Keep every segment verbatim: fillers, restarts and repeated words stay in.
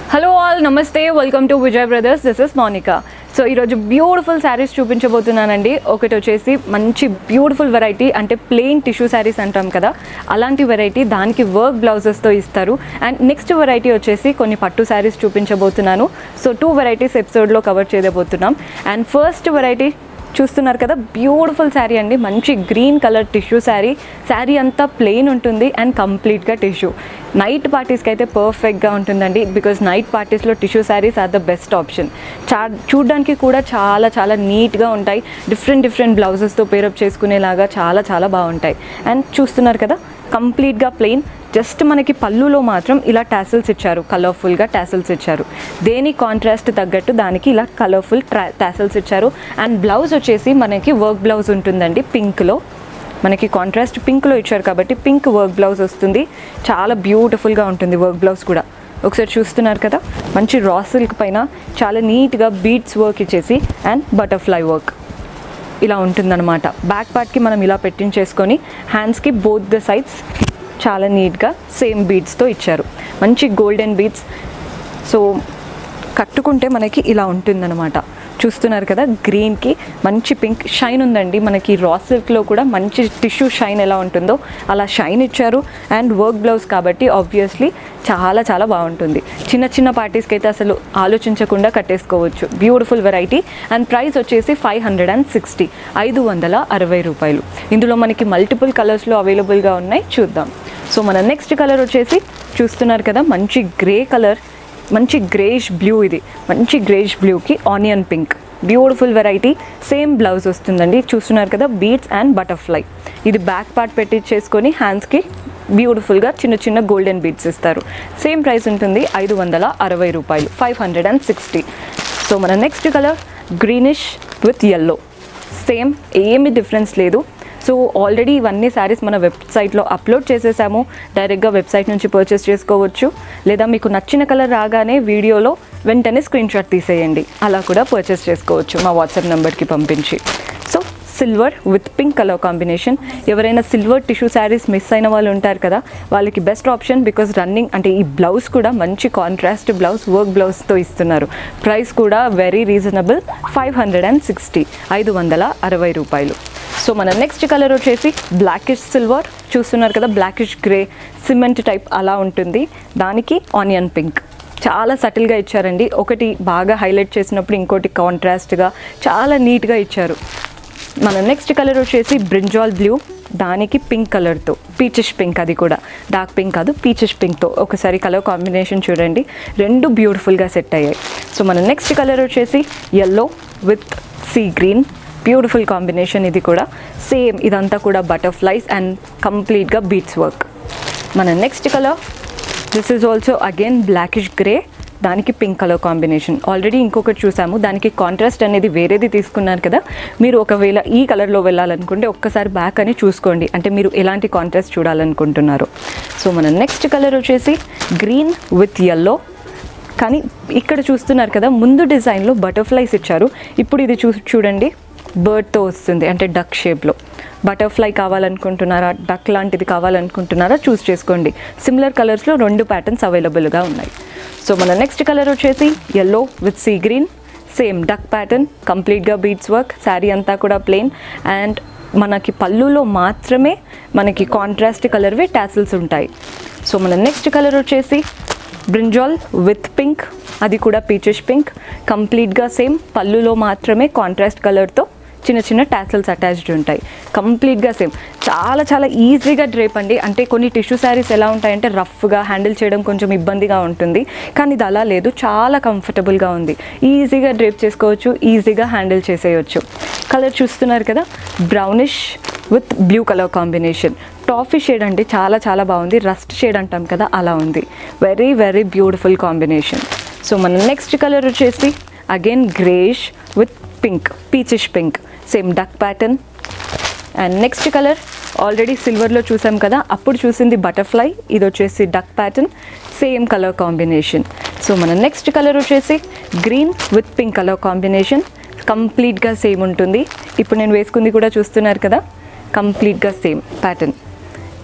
Hello all, నమస్తే, welcome to Vijay brothers. This is Monika. So ఈరోజు beautiful saris చూపించబోతున్నానండి. ఒకటి వచ్చేసి మంచి బ్యూటిఫుల్ వెరైటీ, అంటే ప్లెయిన్ టిష్యూ శారీస్ అంటాం కదా, అలాంటి వెరైటీ, దానికి వర్క్ బ్లౌజెస్తో ఇస్తారు. అండ్ నెక్స్ట్ వెరైటీ వచ్చేసి కొన్ని పట్టు శారీస్ చూపించబోతున్నాను. సో టూ వెరైటీస్ ఎపిసోడ్లో కవర్ చేయబోతున్నాం. అండ్ ఫస్ట్ వెరైటీ చూస్తున్నారు కదా, బ్యూటిఫుల్ శారీ అండి. మంచి green colour tissue sari. Sari అంతా ప్లెయిన్ ఉంటుంది అండ్ కంప్లీట్గా టిష్యూ. నైట్ పార్టీస్కి అయితే పర్ఫెక్ట్గా ఉంటుందండి, బికాజ్ నైట్ పార్టీస్లో tissue saris are the best option. చా చూడ్డానికి కూడా చాలా చాలా నీట్గా ఉంటాయి. డిఫరెంట్ డిఫరెంట్ బ్లౌజెస్తో పేరప్ చేసుకునేలాగా చాలా చాలా బాగుంటాయి. అండ్ చూస్తున్నారు కదా, కంప్లీట్గా ప్లెయిన్. జస్ట్ మనకి పళ్ళులో మాత్రం ఇలా టాసిల్స్ ఇచ్చారు, కలర్ఫుల్గా టాసిల్స్ ఇచ్చారు. దేని కాంట్రాస్ట్ తగ్గట్టు దానికి ఇలా కలర్ఫుల్ టాసిల్స్ ఇచ్చారు. అండ్ బ్లౌజ్ వచ్చేసి మనకి వర్క్ బ్లౌజ్ ఉంటుందండి. పింక్లో మనకి కాంట్రాస్ట్ పింక్లో ఇచ్చారు కాబట్టి పింక్ వర్క్ బ్లౌజ్ వస్తుంది. చాలా బ్యూటిఫుల్గా ఉంటుంది వర్క్ బ్లౌజ్ కూడా. ఒకసారి చూస్తున్నారు కదా, మంచి రా సిల్క్ పైన చాలా నీట్గా బీడ్స్ వర్క్ ఇచ్చేసి అండ్ బటర్ఫ్లై వర్క్ ఇలా ఉంటుందన్నమాట. బ్యాక్ పార్ట్కి మనం ఇలా పెట్టించేసుకొని హ్యాండ్స్కి బోత్ ద సైడ్స్ చాలా నీట్గా సేమ్ బీడ్స్తో ఇచ్చారు. మంచి గోల్డెన్ బీడ్స్. సో కట్టుకుంటే మనకి ఇలా ఉంటుందన్నమాట. చూస్తున్నారు కదా, గ్రీన్కి మంచి పింక్ షైన్ ఉందండి. మనకి రా సిల్క్లో కూడా మంచి టిష్యూ షైన్ ఎలా ఉంటుందో అలా షైన్ ఇచ్చారు. అండ్ వర్క్ బ్లౌజ్ కాబట్టి ఆబ్వియస్లీ చాలా చాలా బాగుంటుంది. చిన్న చిన్న పార్టీస్కి అయితే అసలు ఆలోచించకుండా కట్టేసుకోవచ్చు. Beautiful variety. అండ్ ప్రైస్ వచ్చేసి ఫైవ్ హండ్రెడ్ అండ్ సిక్స్టీ ఐదు వందల అరవై రూపాయలు. ఇందులో మనకి మల్టిపుల్ కలర్స్లో అవైలబుల్గా ఉన్నాయి, చూద్దాం. సో మన నెక్స్ట్ కలర్ వచ్చేసి చూస్తున్నారు కదా, మంచి గ్రే కలర్, మంచి గ్రేష్ బ్లూ. ఇది మంచి గ్రేష్ బ్లూకి onion pink. Beautiful variety. Same blouse వస్తుందండి. చూస్తున్నారు కదా, బీడ్స్ అండ్ బటర్ఫ్లై. ఇది బ్యాక్ పార్ట్ పెట్టించేసుకొని హ్యాండ్స్కి బ్యూటిఫుల్గా చిన్న చిన్న గోల్డెన్ బీడ్స్ ఇస్తారు. సేమ్ ప్రైస్ ఉంటుంది ఐదు వందల అరవై రూపాయలు, five hundred and sixty. So మన next colour greenish with yellow. Same, ఏమి డిఫరెన్స్ లేదు. సో ఆల్రెడీ ఇవన్నీ శారీస్ మన వెబ్సైట్లో అప్లోడ్ చేసేసాము. డైరెక్ట్గా వెబ్సైట్ నుంచి పర్చేస్ చేసుకోవచ్చు, లేదా మీకు నచ్చిన కలర్ రాగానే వీడియోలో వెంటనే స్క్రీన్ షాట్ తీసేయండి, అలా కూడా పర్చేస్ చేసుకోవచ్చు మా వాట్సాప్ నెంబర్కి పంపించి. So silver with pink colour combination. ఎవరైనా సిల్వర్ టిష్యూ శారీస్ మిస్ అయిన వాళ్ళు ఉంటారు కదా, వాళ్ళకి బెస్ట్ ఆప్షన్. బికాజ్ రన్నింగ్ అంటే ఈ బ్లౌజ్ కూడా మంచి కాంట్రాస్ట్ బ్లౌజ్, వర్క్ బ్లౌజ్తో ఇస్తున్నారు. ప్రైస్ కూడా very reasonable, five hundred and sixty ఐదు వందల అరవై రూపాయలు. సో మన నెక్స్ట్ కలర్ వచ్చేసి బ్లాకిష్ సిల్వర్. చూస్తున్నారు కదా, బ్లాకిష్ గ్రే, సిమెంట్ టైప్ అలా ఉంటుంది. దానికి ఆనియన్ పింక్. చాలా సటిల్గా ఇచ్చారండి. ఒకటి బాగా హైలైట్ చేసినప్పుడు ఇంకోటి కాంట్రాస్ట్గా చాలా నీట్గా ఇచ్చారు. మన నెక్స్ట్ కలర్ వచ్చేసి బ్రింజాల్ బ్లూ, దానికి పింక్ కలర్తో, పీచిష్ పింక్. అది కూడా డార్క్ పింక్ కాదు, పీచిష్ పింక్తో. ఒకసారి కలర్ కాంబినేషన్ చూడండి, రెండు బ్యూటిఫుల్గా సెట్ అయ్యాయి. సో మన నెక్స్ట్ కలర్ వచ్చేసి yellow with sea green. Beautiful combination ఇది కూడా. సేమ్ ఇదంతా కూడా బటర్ఫ్లైస్ అండ్ కంప్లీట్గా బీట్స్ వర్క్. మన next colour, this is also again blackish grey, దానికి పింక్ కలర్ కాంబినేషన్. ఆల్రెడీ ఇంకొకటి చూసాము, దానికి కాంట్రాస్ట్ అనేది వేరేది తీసుకున్నారు కదా. మీరు ఒకవేళ ఈ కలర్లో వెళ్ళాలనుకుంటే ఒక్కసారి బ్యాక్ అని చూసుకోండి, అంటే మీరు ఎలాంటి కాంట్రాస్ట్ చూడాలనుకుంటున్నారు. సో మన నెక్స్ట్ కలర్ వచ్చేసి గ్రీన్ విత్ ఎల్లో. కానీ ఇక్కడ చూస్తున్నారు కదా, ముందు డిజైన్లో బటర్ఫ్లైస్ ఇచ్చారు. ఇప్పుడు ఇది చూ చూడండి బర్డ్తో వస్తుంది, అంటే డక్ షేప్లో. బటర్ఫ్లై కావాలనుకుంటున్నారా, డక్ లాంటిది కావాలనుకుంటున్నారా చూస్ చేసుకోండి. సిమిలర్ కలర్స్లో రెండు ప్యాటర్న్స్ అవైలబుల్గా ఉన్నాయి. సో మన నెక్స్ట్ కలర్ వచ్చేసి yellow with sea green. Same duck pattern, కంప్లీట్గా బీడ్స్ వర్క్. శారీ అంతా కూడా ప్లెయిన్. అండ్ మనకి పళ్ళులో మాత్రమే మనకి కాంట్రాస్ట్ కలర్వి టాసిల్స్ ఉంటాయి. సో మన నెక్స్ట్ కలర్ వచ్చేసి బ్రింజాల్ విత్ పింక్. అది కూడా పీచిష్ పింక్. కంప్లీట్గా సేమ్, పళ్ళులో మాత్రమే కాంట్రాస్ట్ కలర్తో చిన్న చిన్న టాసిల్స్ అటాచ్డ్ ఉంటాయి. కంప్లీట్గా సేమ్. చాలా చాలా ఈజీగా డ్రేప్ అండి. అంటే కొన్ని టిష్యూ శారీస్ ఎలా ఉంటాయంటే రఫ్గా హ్యాండిల్ చేయడం కొంచెం ఇబ్బందిగా ఉంటుంది, కానీ ఇది అలా లేదు, చాలా కంఫర్టబుల్గా ఉంది. ఈజీగా డ్రేప్ చేసుకోవచ్చు, ఈజీగా హ్యాండిల్ చేసేయచ్చు. కలర్ చూస్తున్నారు కదా, brownish with blue colour combination. Toffee shade అంటే చాలా చాలా బాగుంది. రస్ట్ షేడ్ అంటాం కదా, అలా ఉంది. Very very beautiful combination. So మన నెక్స్ట్ కలర్ వచ్చేసి again greyish with pink, peachish pink. Same duck pattern. And next colour already సిల్వర్లో చూసాం కదా, అప్పుడు చూసింది బటర్ఫ్లై, ఇది వచ్చేసి duck pattern. Same colour combination. So మన నెక్స్ట్ కలర్ వచ్చేసి green with pink colour combination. కంప్లీట్గా సేమ్ ఉంటుంది. ఇప్పుడు నేను వేసుకుంది కూడా చూస్తున్నారు కదా, కంప్లీట్గా సేమ్ ప్యాటర్న్.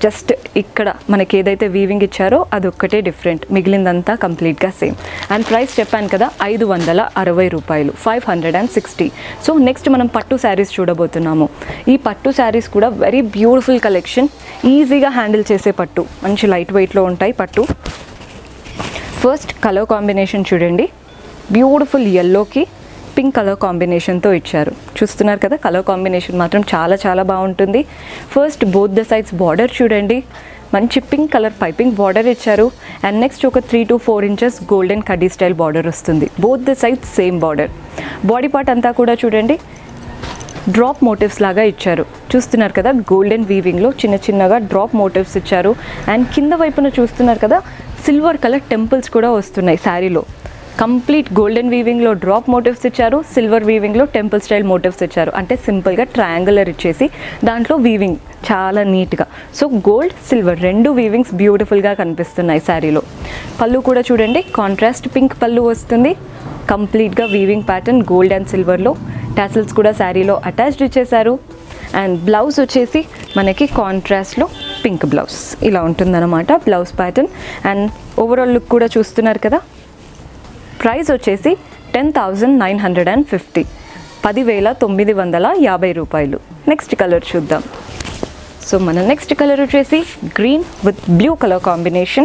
జస్ట్ ఇక్కడ మనకి ఏదైతే వీవింగ్ ఇచ్చారో అది ఒక్కటే డిఫరెంట్, మిగిలిందంతా కంప్లీట్గా సేమ్. అండ్ ప్రైస్ చెప్పాను కదా ఐదు వందల అరవై రూపాయలు, five hundred and sixty. So next మనం పట్టు శారీస్ చూడబోతున్నాము. ఈ పట్టు శారీస్ కూడా వెరీ బ్యూటిఫుల్ కలెక్షన్, ఈజీగా హ్యాండిల్ చేసే పట్టు, మంచి లైట్ వెయిట్లో ఉంటాయి పట్టు. ఫస్ట్ కలర్ కాంబినేషన్ చూడండి, బ్యూటిఫుల్ ఎల్లోకి పింక్ కలర్ కాంబినేషన్తో ఇచ్చారు. చూస్తున్నారు కదా, కలర్ కాంబినేషన్ మాత్రం చాలా చాలా బాగుంటుంది. First both the sides border చూడండి, మంచి పింక్ కలర్ పైపింగ్ బార్డర్ ఇచ్చారు. అండ్ నెక్స్ట్ ఒక three to four inches golden కడ్డీ స్టైల్ బార్డర్ వస్తుంది. Both the sides same border. Body part అంతా కూడా చూడండి డ్రాప్ మోటివ్స్ లాగా ఇచ్చారు. చూస్తున్నారు కదా, గోల్డెన్ వీవింగ్లో చిన్న చిన్నగా డ్రాప్ మోటివ్స్ ఇచ్చారు. అండ్ కింద వైపున చూస్తున్నారు కదా, సిల్వర్ కలర్ టెంపుల్స్ కూడా వస్తున్నాయి శారీలో. కంప్లీట్ గోల్డెన్ వీవింగ్లో డ్రాప్ మోటివ్స్ ఇచ్చారు, సిల్వర్ వీవింగ్లో టెంపుల్ స్టైల్ మోటివ్స్ ఇచ్చారు. అంటే సింపుల్గా ట్రయాంగులర్ ఇచ్చేసి దాంట్లో వీవింగ్ చాలా నీట్గా. సో గోల్డ్ సిల్వర్ రెండు వీవింగ్స్ బ్యూటిఫుల్గా కనిపిస్తున్నాయి శారీలో. పళ్ళు కూడా చూడండి, కాంట్రాస్ట్ పింక్ పళ్ళు వస్తుంది. కంప్లీట్గా వీవింగ్ ప్యాటర్న్ గోల్డ్ అండ్ సిల్వర్లో. టాసిల్స్ కూడా శారీలో అటాచ్డ్ ఇచ్చేసారు. అండ్ బ్లౌజ్ వచ్చేసి మనకి కాంట్రాస్ట్లో పింక్ బ్లౌజ్ ఇలా ఉంటుందన్నమాట blouse pattern. And overall look కూడా చూస్తున్నారు కదా. ప్రైస్ వచ్చేసి ten thousand nine hundred and fifty, పదివేల తొమ్మిది వందల యాభై రూపాయలు. నెక్స్ట్ కలర్ చూద్దాం. సో మన నెక్స్ట్ కలర్ వచ్చేసి green with blue colour combination.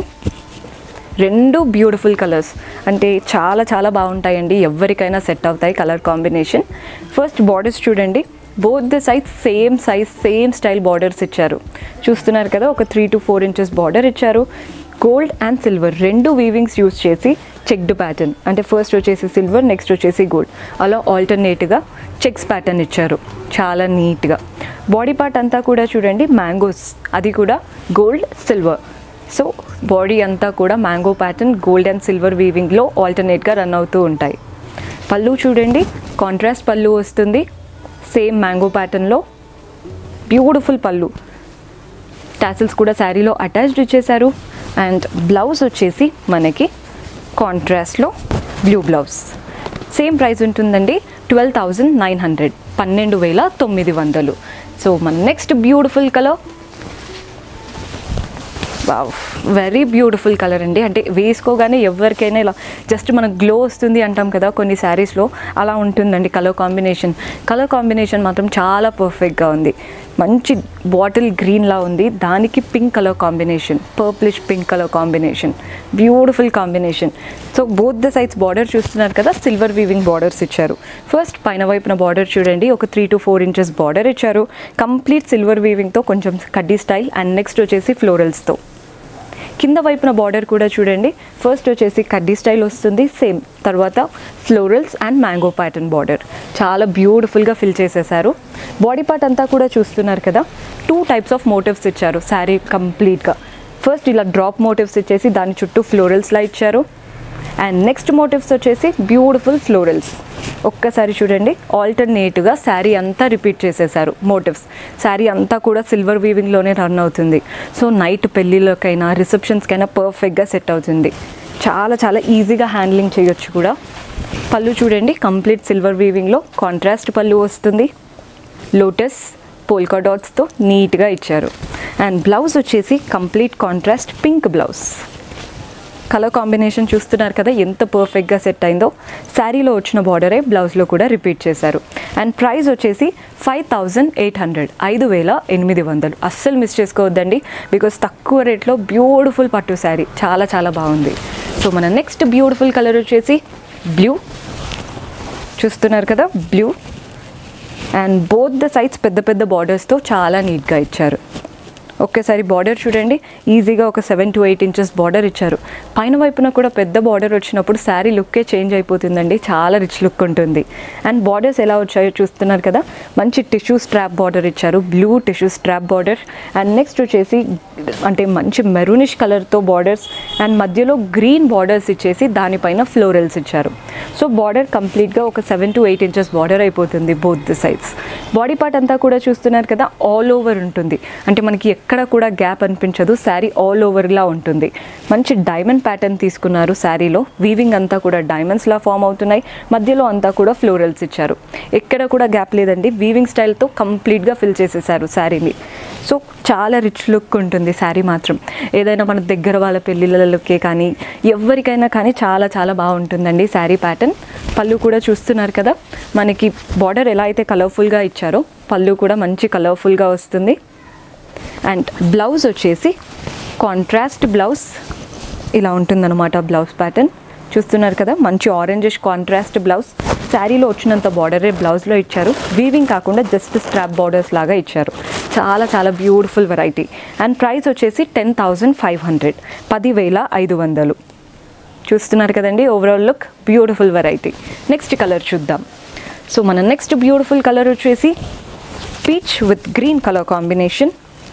రెండు బ్యూటిఫుల్ కలర్స్, అంటే చాలా చాలా బాగుంటాయండి, ఎవరికైనా సెట్ అవుతాయి కలర్ కాంబినేషన్. ఫస్ట్ బార్డర్స్ చూడండి, బోత్ ద సైజ్ same size same style borders ఇచ్చారు. చూస్తున్నారు కదా, ఒక three to four inches border ఇచ్చారు. గోల్డ్ అండ్ సిల్వర్ రెండు వీవింగ్స్ యూజ్ చేసి చెక్డ్ ప్యాటర్న్, అంటే ఫస్ట్ వచ్చేసి సిల్వర్, నెక్స్ట్ వచ్చేసి గోల్డ్, అలా ఆల్టర్నేట్గా చెక్స్ ప్యాటర్న్ ఇచ్చారు. చాలా నీట్గా. బాడీ పార్ట్ అంతా కూడా చూడండి మ్యాంగోస్, అది కూడా గోల్డ్ సిల్వర్. సో బాడీ అంతా కూడా mango pattern gold and silver వీవింగ్లో ఆల్టర్నేట్గా రన్ అవుతూ ఉంటాయి. పళ్ళు చూడండి, కాంట్రాస్ట్ పళ్ళు వస్తుంది, సేమ్ మ్యాంగో ప్యాటర్న్లో బ్యూటిఫుల్ పళ్ళు. టాసిల్స్ కూడా శారీలో అటాచ్డ్ ఇచ్చేసారు. అండ్ బ్లౌజ్ వచ్చేసి మనకి కాంట్రాస్ట్లో బ్లూ బ్లౌజ్. సేమ్ ప్రైస్ ఉంటుందండి, ట్వెల్వ్ థౌజండ్ నైన్ హండ్రెడ్, పన్నెండు వేల తొమ్మిది వందలు. సో మన next beautiful colour, wow very beautiful colour అండి. అంటే వేసుకోగానే ఎవరికైనా ఇలా జస్ట్ మనకు గ్లో వస్తుంది అంటాం కదా కొన్ని శారీస్లో, అలా ఉంటుందండి కలర్ కాంబినేషన్. కలర్ కాంబినేషన్ మాత్రం చాలా పర్ఫెక్ట్గా ఉంది. మంచి బాటిల్ గ్రీన్లా ఉంది, దానికి pink colour combination, purplish pink colour combination, beautiful combination. So both the sides border చూస్తున్నారు కదా, సిల్వర్ వీవింగ్ బార్డర్స్ ఇచ్చారు. ఫస్ట్ పైన వైపున బార్డర్ చూడండి, ఒక three to four inches border ఇచ్చారు, కంప్లీట్ సిల్వర్ వీవింగ్తో కొంచెం కడ్డీ స్టైల్. అండ్ నెక్స్ట్ వచ్చేసి ఫ్లోరల్స్తో. కింద వైపున బార్డర్ కూడా చూడండి, ఫస్ట్ వచ్చేసి కడ్డీ స్టైల్ వస్తుంది సేమ్, తర్వాత florals and mango pattern border. చాలా బ్యూటిఫుల్గా ఫిల్ చేసేసారు. బాడీ పార్ట్ అంతా కూడా చూస్తున్నారు కదా, టూ టైప్స్ ఆఫ్ మోటివ్స్ ఇచ్చారు శారీ కంప్లీట్గా. ఫస్ట్ ఇలా డ్రాప్ మోటివ్స్ ఇచ్చేసి దాని చుట్టూ ఫ్లోరల్స్లా ఇచ్చారు. అండ్ నెక్స్ట్ మోటివ్స్ వచ్చేసి బ్యూటిఫుల్ ఫ్లోరల్స్. ఒక్కసారి చూడండి, ఆల్టర్నేట్గా శారీ అంతా రిపీట్ చేసేసారు మోటివ్స్. శారీ అంతా కూడా సిల్వర్ వీవింగ్లోనే రన్ అవుతుంది. సో నైట్ పెళ్ళిళ్ళకైనా రిసెప్షన్స్కైనా పర్ఫెక్ట్గా సెట్ అవుతుంది. చాలా చాలా ఈజీగా హ్యాండ్లింగ్ చేయొచ్చు కూడా. పళ్ళు చూడండి, కంప్లీట్ సిల్వర్ వీవింగ్లో కాంట్రాస్ట్ పళ్ళు వస్తుంది, లోటస్ పోల్కా డాట్స్తో నీట్గా ఇచ్చారు. అండ్ బ్లౌజ్ వచ్చేసి complete contrast pink blouse. Colour combination చూస్తున్నారు కదా ఎంత పర్ఫెక్ట్గా సెట్ అయిందో. శారీలో వచ్చిన బార్డరే బ్లౌజ్లో కూడా రిపీట్ చేశారు. అండ్ ప్రైస్ వచ్చేసి ఫైవ్ థౌజండ్ ఎయిట్ హండ్రెడ్, ఐదు వేల ఎనిమిది వందలు. అస్సలు మిస్ చేసుకోవద్దండి, బికాస్ తక్కువ రేట్లో బ్యూటిఫుల్ పట్టు శారీ, చాలా చాలా బాగుంది. సో మన నెక్స్ట్ బ్యూటిఫుల్ కలర్ వచ్చేసి బ్లూ. చూస్తున్నారు కదా blue. And both the sides పెద్ద పెద్ద బార్డర్స్తో చాలా నీట్గా ఇచ్చారు. ఒకేసారి బార్డర్ చూడండి, ఈజీగా ఒక seven to eight inches border ఇచ్చారు. పైన వైపున కూడా పెద్ద బార్డర్ వచ్చినప్పుడు శారీ లుక్కే చేంజ్ అయిపోతుందండి, చాలా రిచ్ లుక్ ఉంటుంది. అండ్ బార్డర్స్ ఎలా వచ్చాయో చూస్తున్నారు కదా, మంచి టిష్యూ స్ట్రాప్ బార్డర్ ఇచ్చారు, blue tissue strap border. And next వచ్చేసి అంటే మంచి మెరూనిష్ కలర్తో బార్డర్స్, అండ్ మధ్యలో గ్రీన్ బార్డర్స్ ఇచ్చేసి దానిపైన ఫ్లోరల్స్ ఇచ్చారు. సో బార్డర్ కంప్లీట్గా ఒక seven to eight inches border అయిపోతుంది both the sides. Body part అంతా కూడా చూస్తున్నారు కదా, ఆల్ ఓవర్ ఉంటుంది, అంటే మనకి ఎక్కడ కూడా గ్యాప్ అనిపించదు, శారీ ఆల్ ఓవర్లా ఉంటుంది. మంచి డైమండ్ ప్యాటర్న్ తీసుకున్నారు శారీలో, వీవింగ్ అంతా కూడా డైమండ్స్లా ఫామ్ అవుతున్నాయి, మధ్యలో అంతా కూడా ఫ్లోరల్స్ ఇచ్చారు. ఎక్కడ కూడా గ్యాప్ లేదండి, వీవింగ్ స్టైల్తో కంప్లీట్గా ఫిల్ చేసేసారు శారీని. సో చాలా రిచ్ లుక్ ఉంటుంది శారీ మాత్రం. ఏదైనా మన దగ్గర వాళ్ళ పెళ్ళిళ్ళకే కానీ ఎవరికైనా కానీ చాలా చాలా బాగుంటుందండి శారీ ప్యాటర్న్. పళ్ళు కూడా చూస్తున్నారు కదా, మనకి బార్డర్ ఎలా అయితే కలర్ఫుల్గా ఇచ్చారో పళ్ళు కూడా మంచి కలర్ఫుల్గా వస్తుంది. అండ్ బ్లౌజ్ వచ్చేసి కాంట్రాస్ట్ బ్లౌజ్ ఇలా ఉంటుందన్నమాట. బ్లౌజ్ ప్యాటర్న్ చూస్తున్నారు కదా, మంచి ఆరెంజిష్ కాంట్రాస్ట్ బ్లౌజ్. శారీలో వచ్చినంత బార్డరే బ్లౌజ్లో ఇచ్చారు. వీవింగ్ కాకుండా జస్ట్ స్ట్రాప్ బార్డర్స్ లాగా ఇచ్చారు. చాలా చాలా బ్యూటిఫుల్ వెరైటీ. అండ్ ప్రైస్ వచ్చేసి టెన్ థౌజండ్ ఫైవ్ హండ్రెడ్ పదివేల ఐదు వందలు. చూస్తున్నారు కదండి, overall look beautiful variety. Next colour చూద్దాం. సో మన నెక్స్ట్ బ్యూటిఫుల్ కలర్ వచ్చేసి peach with green colour combination.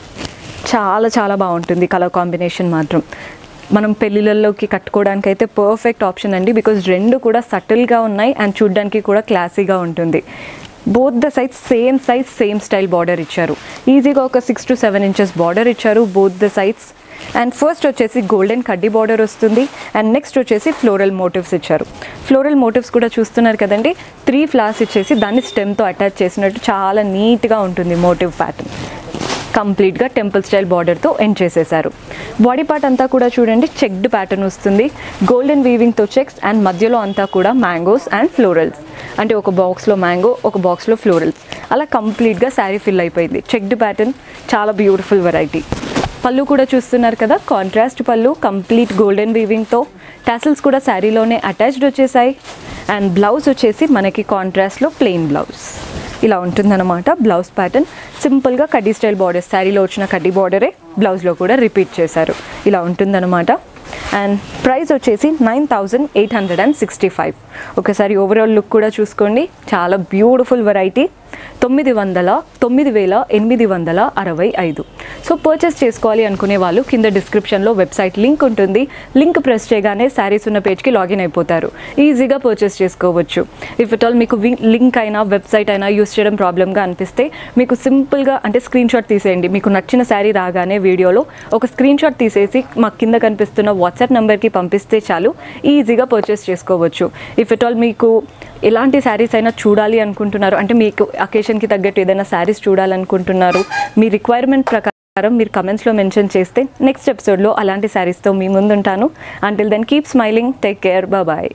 చాలా చాలా బాగుంటుంది కలర్ కాంబినేషన్ మాత్రం. మనం పెళ్ళిళ్ళలోకి కట్టుకోవడానికి అయితే పర్ఫెక్ట్ ఆప్షన్ అండి. బికాజ్ రెండు కూడా సటిల్గా ఉన్నాయి అండ్ చూడ్డానికి కూడా క్లాసీగా ఉంటుంది. బోత్ ద సైజ్ same size same style border ఇచ్చారు. ఈజీగా ఒక six to seven inches border ఇచ్చారు both the sides. And first వచ్చేసి గోల్డెన్ కడ్డీ బార్డర్ వస్తుంది. అండ్ నెక్స్ట్ వచ్చేసి ఫ్లోరల్ మోటివ్స్ ఇచ్చారు. ఫ్లోరల్ మోటివ్స్ కూడా చూస్తున్నారు కదండి, త్రీ ఫ్లవర్స్ ఇచ్చేసి దాన్ని స్టెమ్తో అటాచ్ చేసినట్టు చాలా నీట్గా ఉంటుంది మోటివ్ ప్యాటర్న్. కంప్లీట్గా టెంపుల్ స్టైల్ బార్డర్తో ఎండ్ చేసేసారు. బాడీ పార్ట్ అంతా కూడా చూడండి చెక్డ్ ప్యాటర్న్ వస్తుంది. గోల్డెన్ వీవింగ్తో చెక్స్ అండ్ మధ్యలో అంతా కూడా మ్యాంగోస్ అండ్ ఫ్లోరల్స్. అంటే ఒక బాక్స్లో మ్యాంగో, ఒక బాక్స్లో ఫ్లోరల్స్, అలా కంప్లీట్గా శారీ ఫిల్ అయిపోయింది. చెక్డ్ ప్యాటర్న్, చాలా బ్యూటిఫుల్ వెరైటీ. పళ్ళు కూడా చూస్తున్నారు కదా, కాంట్రాస్ట్ పళ్ళు, కంప్లీట్ గోల్డెన్ వీవింగ్తో. టాసిల్స్ కూడా శారీలోనే అటాచ్డ్ వచ్చేసాయి. అండ్ బ్లౌజ్ వచ్చేసి మనకి కాంట్రాస్ట్లో ప్లెయిన్ బ్లౌజ్ ఇలా ఉంటుందన్నమాట. బ్లౌజ్ ప్యాటర్న్ సింపుల్గా కడ్డీ స్టైల్ బార్డర్, శారీలో వచ్చిన కడ్డీ బార్డరే బ్లౌజ్లో కూడా రిపీట్ చేశారు. ఇలా ఉంటుందన్నమాట. అండ్ ప్రైస్ వచ్చేసి nine thousand eight hundred and sixty five. ఒకసారి ఓవరాల్ లుక్ కూడా చూసుకోండి, చాలా బ్యూటిఫుల్ వెరైటీ. తొమ్మిది వందల తొమ్మిది వేల ఎనిమిది వందల అరవై ఐదు. సో పర్చేస్ చేసుకోవాలి అనుకునే వాళ్ళు కింద డిస్క్రిప్షన్లో వెబ్సైట్ లింక్ ఉంటుంది. లింక్ ప్రెస్ చేయగానే శారీస్ ఉన్న పేజ్కి లాగిన్ అయిపోతారు. ఈజీగా పర్చేస్ చేసుకోవచ్చు. ఇఫ్ ఇట్ ఆల్ మీకు లింక్ అయినా వెబ్సైట్ అయినా యూస్ చేయడం ప్రాబ్లమ్గా అనిపిస్తే మీకు సింపుల్గా అంటే స్క్రీన్ షాట్ తీసేయండి. మీకు నచ్చిన శారీ రాగానే వీడియోలో ఒక స్క్రీన్ షాట్ తీసేసి మాకు కింద కనిపిస్తున్న వాట్సాప్ నెంబర్కి పంపిస్తే చాలు, ఈజీగా పర్చేస్ చేసుకోవచ్చు. ఇఫ్ ఇట్ ఆల్ మీకు ఎలాంటి శారీస్ అయినా చూడాలి అనుకుంటున్నారు, అంటే మీకు అకేషన్కి తగ్గట్టు ఏదైనా శారీస్ చూడాలనుకుంటున్నారు, మీ రిక్వైర్మెంట్ ప్రకారం మీరు కమెంట్స్లో మెన్షన్ చేస్తే నెక్స్ట్ ఎపిసోడ్లో అలాంటి శారీస్తో మీ ముందుంటాను. Until then keep smiling, take care, bye.